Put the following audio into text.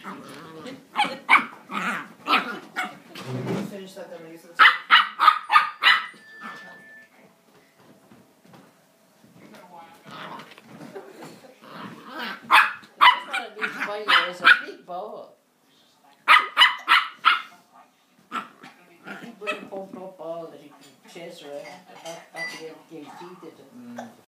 Finish that then when you get to the It's a big ball. He put a pumped up ball that he can chase around. That's to get his teeth into.